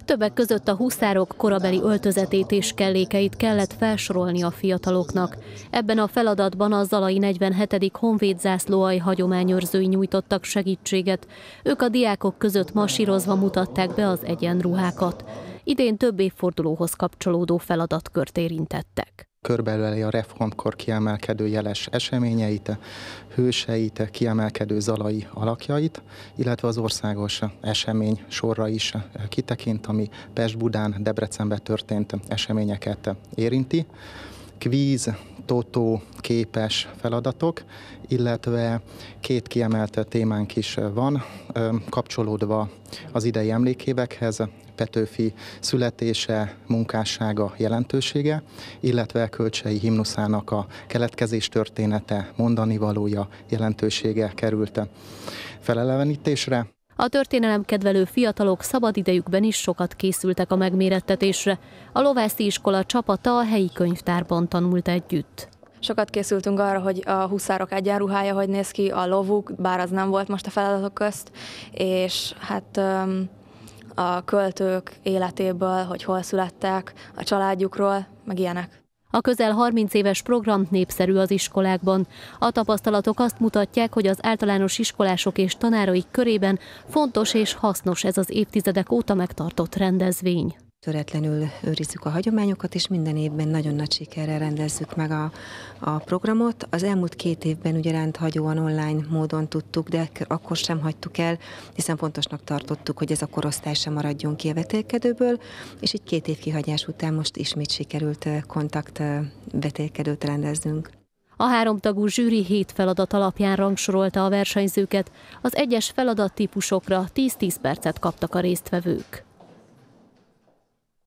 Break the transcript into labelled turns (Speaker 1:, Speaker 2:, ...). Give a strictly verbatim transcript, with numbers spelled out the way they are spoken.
Speaker 1: Többek között a huszárok korabeli öltözetét és kellékeit kellett felsorolni a fiataloknak. Ebben a feladatban a zalai negyvenhetedik honvéd zászlóalj hagyományőrzői nyújtottak segítséget. Ők a diákok között masírozva mutatták be az egyenruhákat. Idén több évfordulóhoz kapcsolódó feladatkört érintettek.
Speaker 2: Körbeöleli a reformkor kiemelkedő jeles eseményeit, hőseit, kiemelkedő zalai alakjait, illetve az országos esemény sorra is kitekint, ami Pest-Budán, Debrecenben történt eseményeket érinti. Kvíz, totó, képes feladatok, illetve két kiemelt témánk is van, kapcsolódva az idei emlékévekhez, Petőfi születése, munkássága, jelentősége, illetve Kölcsey himnuszának a keletkezés története, mondanivalója, jelentősége került felelevenítésre.
Speaker 1: A történelemkedvelő fiatalok szabadidejükben is sokat készültek a megmérettetésre. A lovászi iskola csapata a helyi könyvtárban tanult együtt.
Speaker 3: Sokat készültünk arra, hogy a huszárok egyenruhája hogy néz ki, a lovuk, bár az nem volt most a feladatok közt, és hát a költők életéből, hogy hol születtek, a családjukról, meg ilyenek.
Speaker 1: A közel harminc éves program népszerű az iskolákban. A tapasztalatok azt mutatják, hogy az általános iskolások és tanáraik körében fontos és hasznos ez az évtizedek óta megtartott rendezvény.
Speaker 4: Töretlenül őrizzük a hagyományokat, és minden évben nagyon nagy sikerrel rendezzük meg a, a programot. Az elmúlt két évben ugye rendhagyóan online módon tudtuk, de akkor sem hagytuk el, hiszen fontosnak tartottuk, hogy ez a korosztály sem maradjon ki a vetélkedőből, és így két év kihagyás után most ismét sikerült kontakt vetélkedőt rendeznünk.
Speaker 1: A háromtagú zsűri hét feladat alapján rangsorolta a versenyzőket, az egyes feladattípusokra tíz-tíz percet kaptak a résztvevők.